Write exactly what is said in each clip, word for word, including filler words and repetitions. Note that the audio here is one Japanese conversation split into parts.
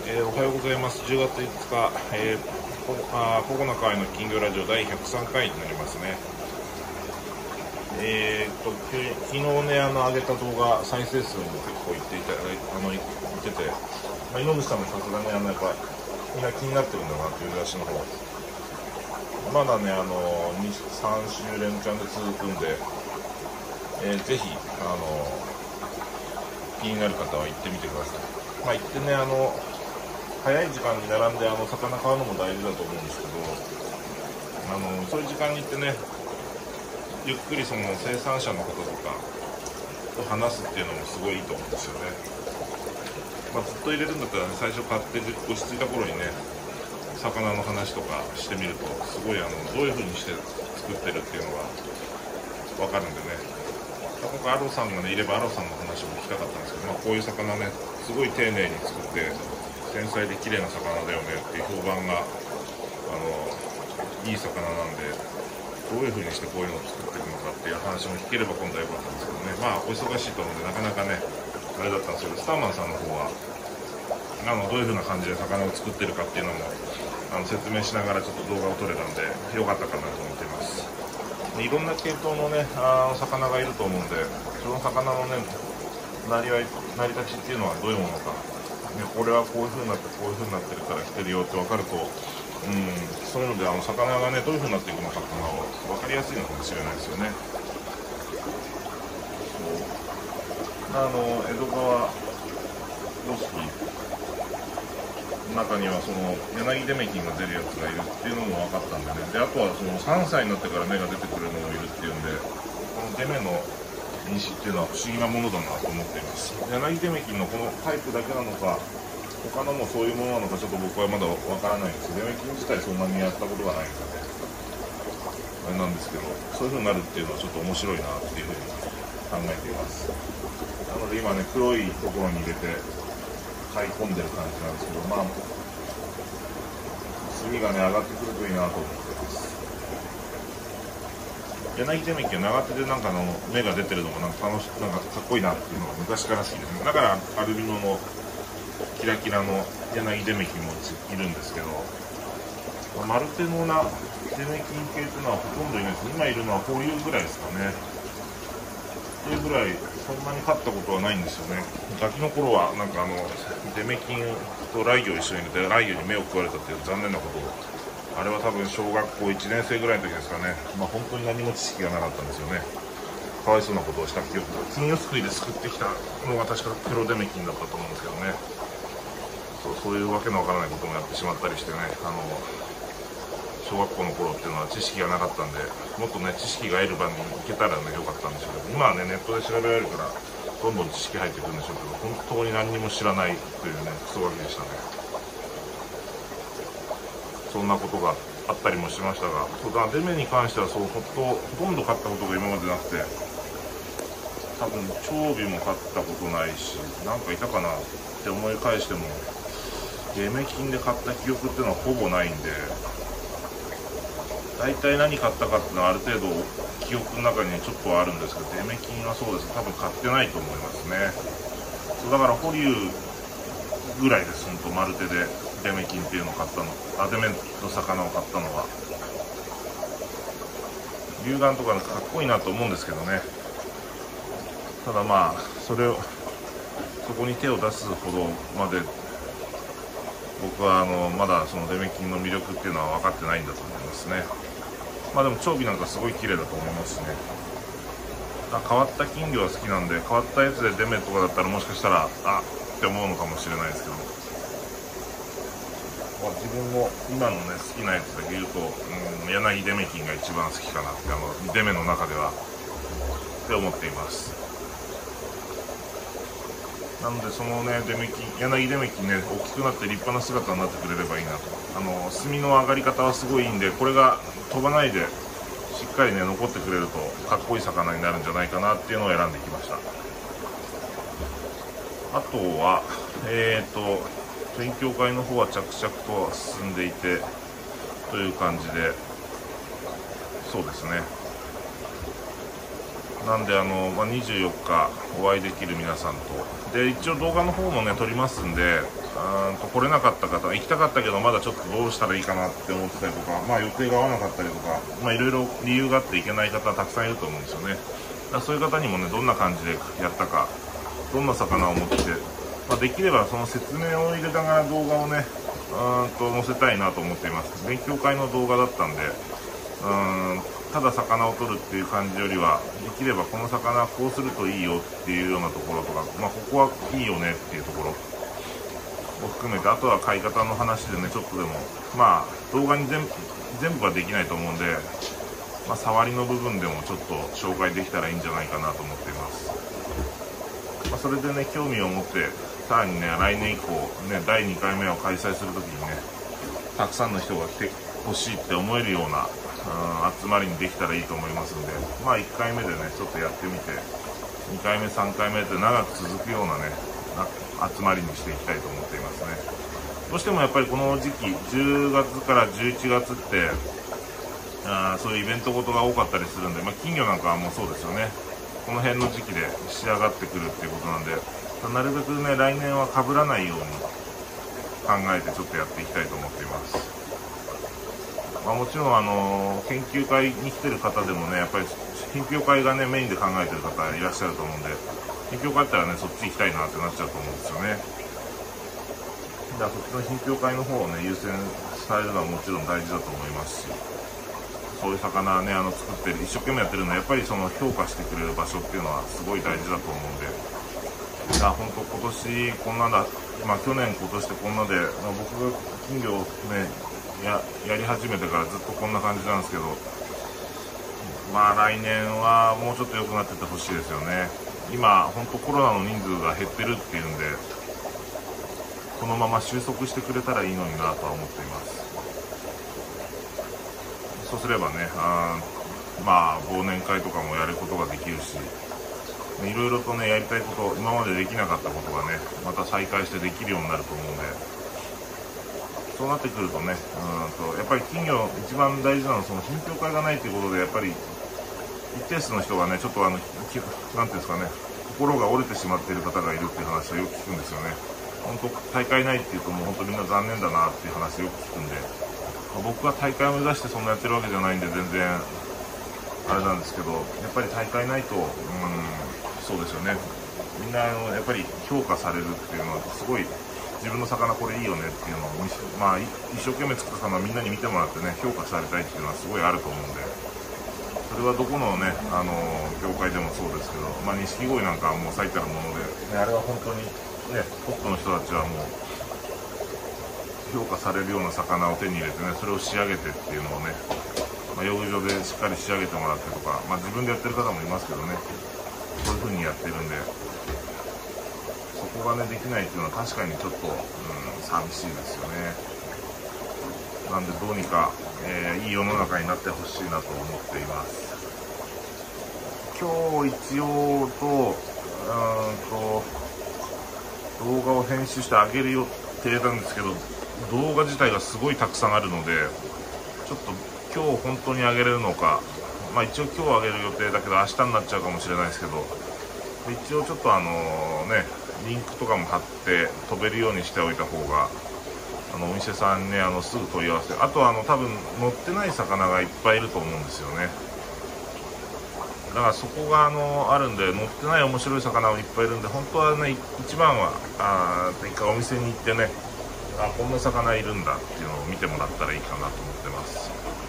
えー、おはようございます。じゅうがついつか、えー、こあここなかいの金魚ラジオだいひゃくさんかいになりますね。えーと、昨日ね、あの、上げた動画、再生数も結構いっていた、あの、いってて、まあ、井口さんもさすがに、あの、やっぱ、みんな気になってるんだなっていう出しの方。まだね、あの、さん週連チャンで続くんで、えー、ぜひ、あの、気になる方は行ってみてください。まあ、行ってね、あの、早い時間に並んであの魚買うのも大事だと思うんですけど、あのそういう時間に行ってね、ゆっくりその生産者の方とかと話すっていうのもすごいいいと思うんですよね。まあ、ずっと入れるんだったら、ね、最初買って落ち着いた頃にね、魚の話とかしてみると、すごいあのどういう風にして作ってるっていうのが分かるんでね。今回アロさんがねいればアロさんの話も聞きたかったんですけど、まあ、こういう魚ね、すごい丁寧に作って繊細で綺麗な魚だよねっていう評判があのいい魚なんで、どういう風にしてこういうのを作っていくのかっていう話も聞ければ今度は良かったんですけどね。まあお忙しいと思うんでなかなかねあれだったんですけど、スターマンさんの方はあのどういう風な感じで魚を作ってるかっていうのもあの説明しながらちょっと動画を撮れたんで良かったかなと思っています。いろんな系統のねあの魚がいると思うんで、その魚のね成り合い成り立ちっていうのはどういうものか、ね、これはこういう風になってこういう風になってるから来てるよって分かると、うん、そういうのであの魚がねどういう風になっていくのかっていうのは分かりやすいのかもしれないですよね。そうあの江戸川五色の中にはその柳出目金が出るやつがいるっていうのも分かったんでね。であとはそのさんさいになってから芽が出てくるのもいるっていうんで、この出目の因子っていうのは不思議なものだなと思っています。柳出目金のこのタイプだけなのか他のもそういうものなのかちょっと僕はまだ分からないんですけど、出目金自体そんなにやったことがないんでねあれなんですけど、そういう風になるっていうのはちょっと面白いなっていう風に考えています。なので今ね黒いところに入れて買い込んでる感じなんですけど、まあ炭がね上がってくるといいなと思ってます。柳手目金は長手でなんかの芽が出てるのもなんか楽しなんかかっこいいなっていうのが昔から好きですね。だからアルビノのキラキラの柳手目金もいるんですけど、マルテノな手目金系っていうのはほとんどいないです。今いるのは保留ぐらいですかね。それぐらいそんなに買ったことはないんですよね。ガキの頃はなんかあの出目金とライギョを一緒に入れてライギョに目を食われたっていう残念なことを、あれは多分小学校いちねん生ぐらいの時ですかね。まあ本当に何も知識がなかったんですよね。かわいそうなことをした記憶が、金魚すくいですくってきたのが確か黒出目金だったと思うんですけどね。そうそういうわけのわからないこともやってしまったりしてね、あの小学校の頃っていうのは知識がなかったんで、もっとね知識が得る場に行けたらね良かったんでしょうけど、今はねネットで調べられるからどんどん知識入ってくるんでしょうけど、本当に何にも知らないというねクソガキでしたね。そんなことがあったりもしましたが、そうだ、デメに関してはそうほとほとんど買ったことが今までなくて、多分長尾も買ったことないし、なんかいたかなって思い返してもデメ金で買った記憶っていうのはほぼないんで、大体何買ったかっていうのはある程度記憶の中にちょっとはあるんですけど、デメ金はそうですね、多分買ってないと思いますね。そうだから保留ぐらいです、ほんと丸手でデメ金っていうのを買ったの、あデメの魚を買ったのは。龍眼とかかっこいいなと思うんですけどね。ただまあそれをそこに手を出すほどまで僕はあのまだそのデメ金の魅力っていうのは分かってないんだと思いますね。まあでも長尾なんかすごい綺麗だと思いますしね。変わった金魚は好きなんで、変わったやつでデメとかだったらもしかしたらあって思うのかもしれないですけど、まあ、自分も今のね好きなやつだけ言うと、うん、柳デメ金が一番好きかなって、あのデメの中ではって思っています。なのでそのねデメ金柳デメ金ね大きくなって立派な姿になってくれればいいなと。あの炭の上がり方はすごいいいんで、これが飛ばないでしっかりね残ってくれるとかっこいい魚になるんじゃないかなっていうのを選んできました。あとはえーと勉強会の方は着々と進んでいてという感じで、そうですね。なんであの、まあ、にじゅうよっかお会いできる皆さんとで、一応動画の方もね撮りますんで、 ーんと来れなかった方、行きたかったけどまだちょっとどうしたらいいかなって思ってたりとか、まあ、予定が合わなかったりとか、まあ、いろいろ理由があって行けない方たくさんいると思うんですよね。だからそういう方にもね、どんな感じでやったか、どんな魚を持ってきて、まあ、できればその説明を入れながら動画をね、うーんと載せたいなと思っています。勉強会の動画だったんで、うーんただ魚を取るっていう感じよりは、できればこの魚こうするといいよっていうようなところとか、まあ、ここはいいよねっていうところを含めて、あとは買い方の話でね、ちょっとでもまあ動画に全全部はできないと思うんで、まあ、触りの部分でもちょっと紹介できたらいいんじゃないかなと思っています。まあ、それでね、興味を持ってさらにね、来年以降ね、だいにかいめを開催するときにね、たくさんの人が来てほしいって思えるような、うん、集まりにできたらいいと思いますんで、まあいっかいめでねちょっとやってみて、にかいめさんかいめって長く続くようなねな集まりにしていきたいと思っていますね。どうしてもやっぱりこの時期じゅうがつからじゅういちがつってあそういうイベントごとが多かったりするんで、まあ、金魚なんかはもうそうですよね。この辺の時期で仕上がってくるっていうことなんで、なるべくね来年は被らないように考えてちょっとやっていきたいと思っています。まあ、もちろんあの研究会に来てる方でもね、やっぱり品評会がねメインで考えてる方いらっしゃると思うんで、品評会だったらねそっち行きたいなってなっちゃうと思うんですよね。だからそっちの品評会の方をね優先されるのはもちろん大事だと思いますし、そういう魚ねあの作ってる一生懸命やってるのはやっぱりその評価してくれる場所っていうのはすごい大事だと思うんで、いや本当今年こんなだ、まあ去年今年でこんなで、まあ、僕が金魚をねや, やり始めてからずっとこんな感じなんですけど、まあ来年はもうちょっと良くなっててほしいですよね。今本当コロナの人数が減ってるっていうんで、このまま収束してくれたらいいのになとは思っています。そうすればね、あまあ忘年会とかもやることができるし、いろいろとねやりたいこと、今までできなかったことがねまた再開してできるようになると思うんで、そうなってくるとね、うんとやっぱり金魚一番大事なのはその品評会がないということで、やっぱり一定数の人がねちょっとあのなんていうんですかね、心が折れてしまっている方がいるっていう話をよく聞くんですよね。本当大会ないっていうともう本当みんな残念だなっていう話をよく聞くんで、まあ、僕は大会を目指してそんなやってるわけじゃないんで全然あれなんですけど、やっぱり大会ないと、うん、そうですよね、みんなあのやっぱり評価されるっていうのはすごい、自分の魚これいいよねっていうのを、まあ、一生懸命作った魚をみんなに見てもらってね評価されたいっていうのはすごいあると思うんで、それはどこのねあの業界でもそうですけど、まあ錦鯉なんかはもう最たるもので、ね、あれは本当にねトップの人たちはもう評価されるような魚を手に入れてね、それを仕上げてっていうのをね、まあ、養魚場でしっかり仕上げてもらってとか、まあ、自分でやってる方もいますけどね、そういう風にやってるんで、そこがねできないっていうのは確かにちょっと、うん、寂しいですよね。なんでどうにか、えー、いい世の中になってほしいなと思っています。今日一応とうんと動画を編集してあげる予定なんですけど、動画自体がすごいたくさんあるので、ちょっと今日本当にあげれるのか、まあ一応今日あげる予定だけど明日になっちゃうかもしれないですけど、一応ちょっとあのねリンクとかも貼って飛べるようにしておいた方が、あのお店さんにねあのすぐ問い合わせ、あとはあの多分乗ってない魚がいっぱいいると思うんですよね。だからそこがあのあるんで、乗ってない面白い魚がいっぱいいるんで、本当はね一番はあ一回お店に行ってね、あこんな魚いるんだっていうのを見てもらったらいいかなと思ってます。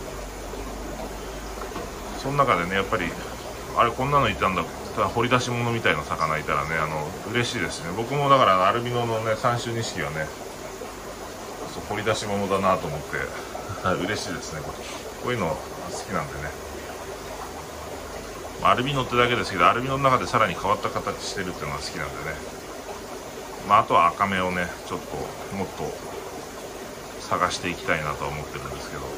その中でねやっぱりあれこんなのいたんだ、掘り出し物みたいな魚いたらねあの嬉しいですね。僕もだからアルビノのね三種錦はねそう掘り出し物だなと思って嬉しいですね。こういうの好きなんでね、アルビノってだけですけど、アルビノの中でさらに変わった形してるっていうのが好きなんでね、まあ、あとは赤目をねちょっともっと探していきたいなとは思ってるんですけど、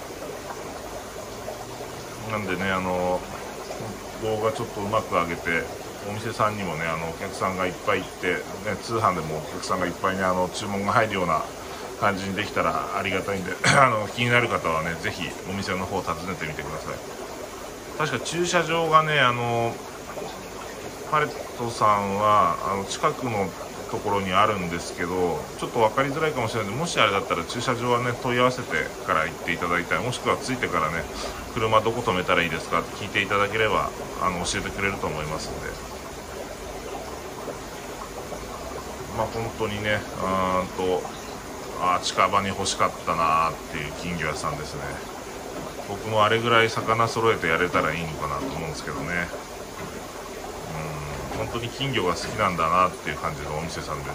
なんでねあの動画ちょっとうまく上げて、お店さんにもねあのお客さんがいっぱい行って、ね、通販でもお客さんがいっぱいねあの注文が入るような感じにできたらありがたいんであの気になる方はねぜひお店の方を訪ねてみてください。確か駐車場がねあのパレットさんはあの近くのところにあるんですけど、ちょっと分かりづらいかもしれないので、もしあれだったら駐車場はね問い合わせてから行っていただいたり、もしくは着いてからね車どこ止めたらいいですかって聞いていただければあの教えてくれると思いますんで、まあ本当にね、うーんとあ近場に欲しかったなーっていう金魚屋さんですね。僕もあれぐらい魚揃えてやれたらいいのかなと思うんですけどね。うん、本当に金魚が好きなんだなっていう感じのお店さんです。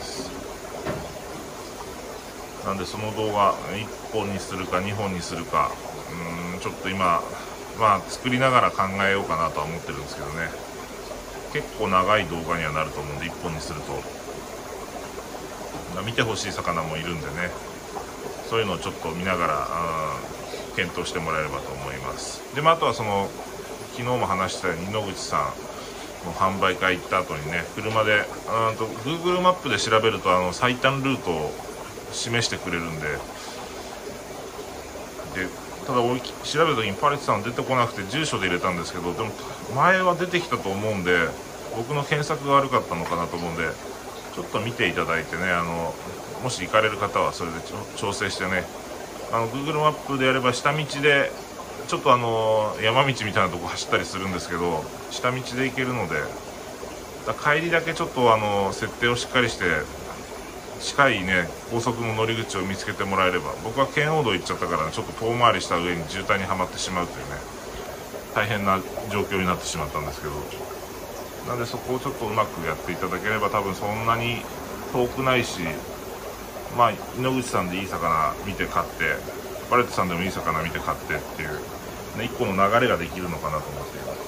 なんでその動画いっぽんにするかにほんにするか、うーんちょっと今まあ作りながら考えようかなとは思ってるんですけどね。結構長い動画にはなると思うんでいっぽんにすると見てほしい魚もいるんでね、そういうのをちょっと見ながら検討してもらえればと思います。で、まあ、あとはその昨日も話したように野口さんの販売会行った後にね車でうんと Google マップで調べるとあの最短ルートを示してくれるんで、でただ俺調べる時にパレットさん出てこなくて住所で入れたんですけど、でも前は出てきたと思うんで僕の検索が悪かったのかなと思うんで、ちょっと見ていただいてね、あのもし行かれる方はそれで調整してね、あの Google マップでやれば下道でちょっとあの山道みたいなとこ走ったりするんですけど下道で行けるので、だ帰りだけちょっとあの設定をしっかりして近いね高速の乗り口を見つけてもらえれば、僕は圏央道行っちゃったから、ね、ちょっと遠回りした上に渋滞にはまってしまうというね大変な状況になってしまったんですけど、なんでそこをちょっとうまくやっていただければ多分そんなに遠くないし、まあ井ノ口さんでいい魚見て買ってパレットさんでもいい魚見て買ってっていう、ね、一個の流れができるのかなと思っています。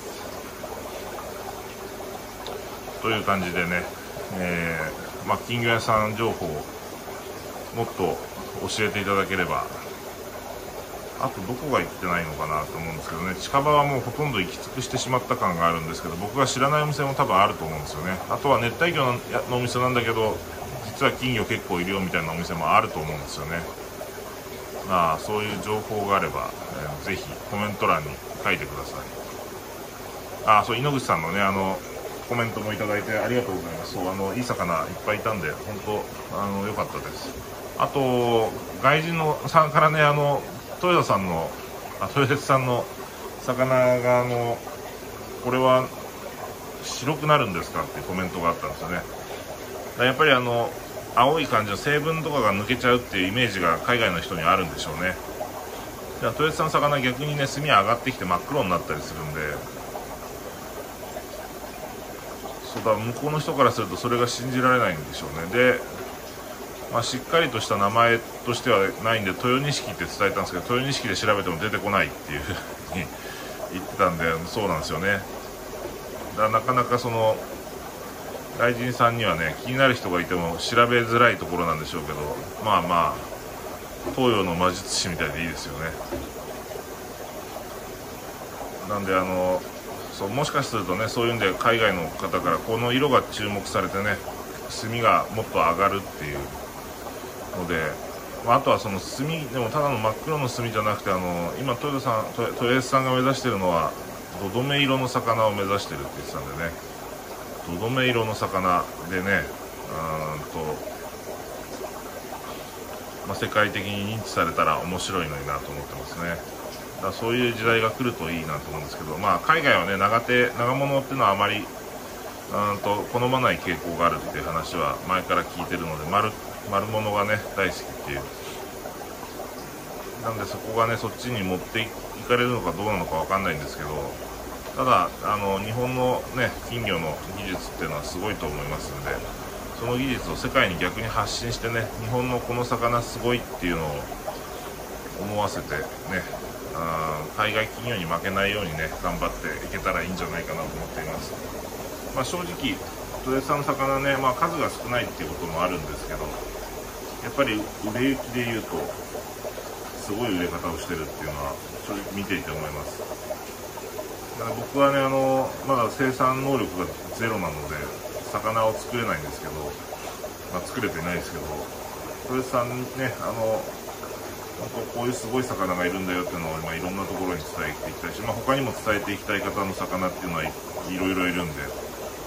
という感じでね、えーまあ、金魚屋さん情報をもっと教えていただければ、あとどこが行ってないのかなと思うんですけどね、近場はもうほとんど行き尽くしてしまった感があるんですけど、僕が知らないお店も多分あると思うんですよね。あとは熱帯魚のお店なんだけど実は金魚結構いるよみたいなお店もあると思うんですよね。まあそういう情報があれば、えー、ぜひコメント欄に書いてください。あ、そう井ノ口さんのねあのコメントもいただいてありがとうございます。そうあのいい魚いっぱいいたんで本当あの良かったです。あと外人のさんからねあの豊田さんのあ豊田さんの魚があのこれは白くなるんですかっていうコメントがあったんですよね。やっぱりあの青い感じの成分とかが抜けちゃうっていうイメージが海外の人にあるんでしょうね。豊田さんの魚逆にね炭上がってきて真っ黒になったりするんで、そうだ向こうの人からするとそれが信じられないんでしょうね。で、まあ、しっかりとした名前としてはないんで豊錦って伝えたんですけど、豊錦で調べても出てこないっていうふうに言ってたんで、そうなんですよね。だからなかなかその外人さんにはね気になる人がいても調べづらいところなんでしょうけど、まあまあ東洋の魔術師みたいでいいですよね。なんであのそうもしかするとねそういうんで海外の方からこの色が注目されてね炭がもっと上がるっていうので、まあ、あとはその炭でもただの真っ黒の炭じゃなくてあの今豊田さん豊田さんが目指しているのはどどめ色の魚を目指してるって言ってたんでね、どどめ色の魚でねうーんと、まあ、世界的に認知されたら面白いのになと思ってますね。だからそういう時代が来るといいなと思うんですけど、まあ海外はね長手長物っていうのはあまりうんと好まない傾向があるっていう話は前から聞いてるので、丸丸物がね大好きっていう、なんでそこがねそっちに持っていかれるのかどうなのかわかんないんですけど、ただあの日本のね金魚の技術っていうのはすごいと思いますんで、その技術を世界に逆に発信してね日本のこの魚すごいっていうのを思わせてね、あ海外企業に負けないようにね頑張っていけたらいいんじゃないかなと思っています。まあ、正直豊田さんの魚ね、まあ、数が少ないっていうこともあるんですけど、やっぱり売れ行きでいうとすごい売れ方をしてるっていうのは正直見ていて思います。だから僕はねあのまだ生産能力がゼロなので魚を作れないんですけど、まあ、作れてないですけど、豊田さんねあの本当こういうすごい魚がいるんだよっていうのを、まあ、いろんなところに伝えていきたいし、まあ、他にも伝えていきたい方の魚っていうのはいろいろいるんで、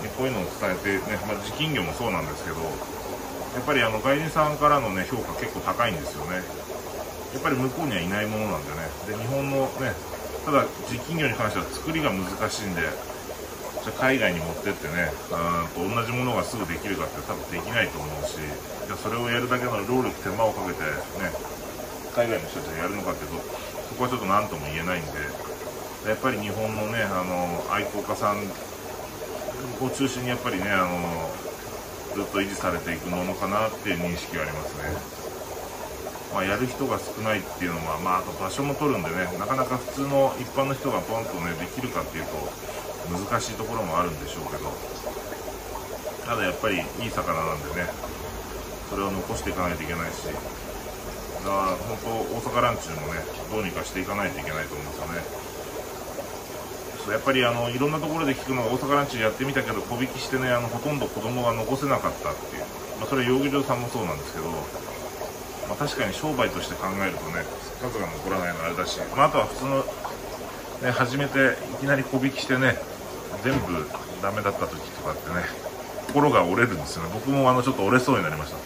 こういうのを伝えてね、まあ、自金魚もそうなんですけど、やっぱりあの外人さんからのね評価結構高いんですよね。やっぱり向こうにはいないものなんでね。で日本のね、ただ自金魚に関しては作りが難しいんで、じゃあ海外に持ってってね、うんと同じものがすぐできるかって多分できないと思うし、じゃあそれをやるだけの労力手間をかけてね、海外の人たちがやるのかっていうと、そこはちょっと何とも言えないんで、やっぱり日本のね、あの愛好家さんを中心にやっぱりね、あのずっと維持されていくものかなっていう認識がありますね。まあ、やる人が少ないっていうのは、まあ、あと場所も取るんでね、なかなか普通の一般の人がポンとねできるかっていうと難しいところもあるんでしょうけど、ただやっぱりいい魚なんでね、それを残していかないといけないし、だから本当大阪ランチもねどうにかしていかないといけないと思うんですよね。やっぱりあのいろんなところで聞くのが、大阪ランチやってみたけど小引きしてね、あのほとんど子供が残せなかったっていう、まあ、それは養魚場さんもそうなんですけど、まあ、確かに商売として考えるとね数が残らないのはあれだし、まあ、あとは普通の、ね、初めていきなり小引きしてね全部ダメだった時とかってね心が折れるんですよね。僕もあのちょっと折れそうになりました。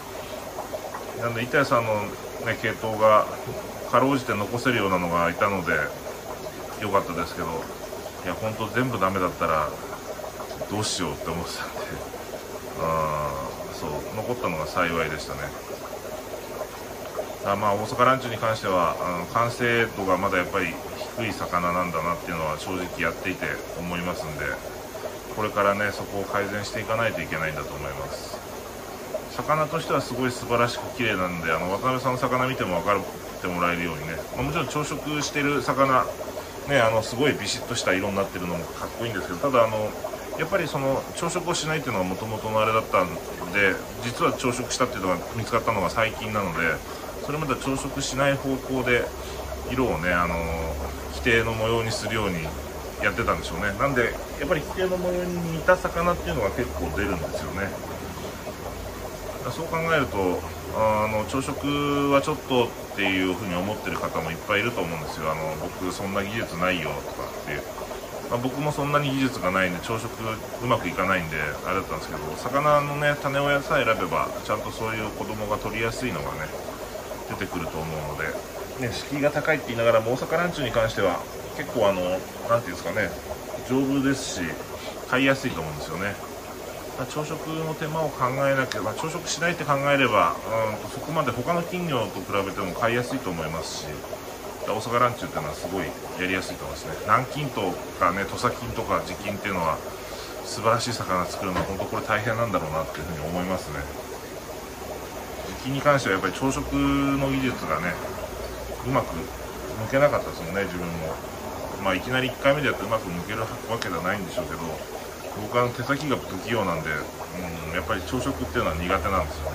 なんで板谷さんの、ね、系統がかろうじて残せるようなのがいたので良かったですけど、いや本当全部ダメだったらどうしようって思ってたんで、あそう残ったのが幸いでしたね。あまあ大阪ランチに関してはあの完成度がまだやっぱり低い魚なんだなっていうのは正直やっていて思いますんで、これからねそこを改善していかないといけないんだと思います。魚としてはすごい素晴らしく綺麗なんで、あの渡辺さんの魚見ても分かってもらえるようにね、まあ、もちろん朝食してる魚ね、あのすごいビシッとした色になってるのもかっこいいんですけど、ただあのやっぱりその朝食をしないっていうのがもともとのあれだったんで、実は朝食したっていうのが見つかったのが最近なので、それまでは朝食しない方向で色をね、あの規定の模様にするようにやってたんでしょうね。なんでやっぱり規定の模様に似た魚っていうのが結構出るんですよね。そう考えるとあの朝食はちょっとっていうふうに思ってる方もいっぱいいると思うんですよ。あの僕そんな技術ないよとかっていう、まあ、僕もそんなに技術がないんで朝食うまくいかないんであれだったんですけど、魚のね種親さえ選べばちゃんとそういう子供が取りやすいのがね出てくると思うので、ね、敷居が高いって言いながらも大阪ランチに関しては結構あのなんていうんですかね、丈夫ですし買いやすいと思うんですよね。朝食の手間を考えなければ、朝食しないって考えれば、うんそこまで他の金魚と比べても買いやすいと思いますし、大阪ランチっていうのはすごいやりやすいと思いますね。南京とかね、土佐金とか地金っていうのは素晴らしい魚作るのは本当これ大変なんだろうなっていうふうに思いますね。地金に関してはやっぱり朝食の技術がねうまく抜けなかったですもんね、自分も。まあいきなりいっかいめでやってうまく抜けるわけではないんでしょうけど、僕は手先が不器用なんで、うん、やっぱり朝食っていうのは苦手なんですよね。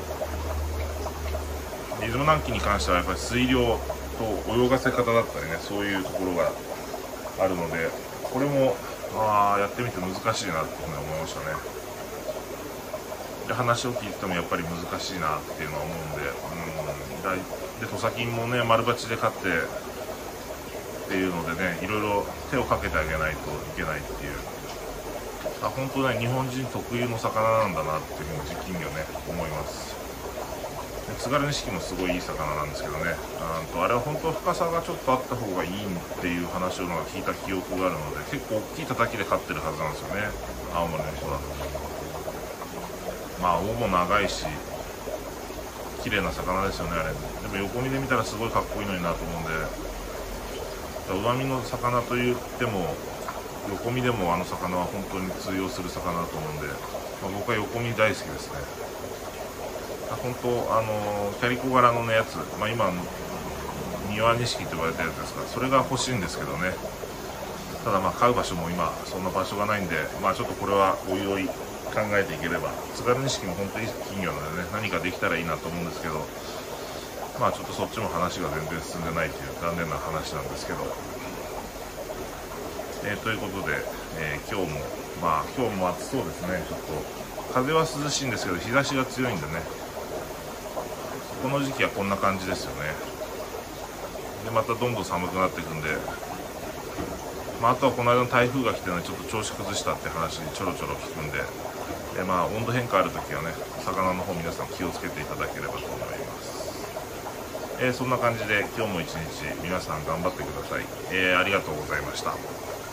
出雲南紀に関してはやっぱり水量と泳がせ方だったりね、そういうところがあるので、これもあやってみて難しいなっていうふうに思いましたね。で話を聞いててもやっぱり難しいなっていうのは思うんで、うん、で土佐金もね丸鉢で買ってっていうのでね、いろいろ手をかけてあげないといけないっていう、あ本当ね日本人特有の魚なんだなっていうふうに地金魚ね思います。津軽錦もすごいいい魚なんですけどね、あとあれは本当は深さがちょっとあった方がいいっていう話を聞いた記憶があるので、結構大きい叩きで飼ってるはずなんですよね、青森の人は。まあ尾も長いし綺麗な魚ですよねあれ。でも横見で見たらすごいかっこいいのになと思うんで、上身の魚と言っても横見でもあの魚は本当に通用する魚だと思うんで、まあ、僕は横見大好きですね。本当あのキャリコ柄の、ね、やつ、まあ、今庭錦と呼ばれたやつですから、それが欲しいんですけどね。ただまあ買う場所も今そんな場所がないんで、まあちょっとこれはおいおい考えていければ、津軽錦も本当にいい金魚なのでね、何かできたらいいなと思うんですけど、まあちょっとそっちも話が全然進んでないという残念な話なんですけど、えー、ということで、えー、今日もまあ今日も暑そうですね。ちょっと風は涼しいんですけど日差しが強いんでね、この時期はこんな感じですよね。でまたどんどん寒くなっていくんで、まあ、あとはこの間の台風が来てねちょっと調子崩したって話ちょろちょろ聞くんで、 でまあ温度変化あるときはね、魚の方皆さん気をつけていただければと思います。えー、そんな感じで今日も一日皆さん頑張ってください。えー、ありがとうございました。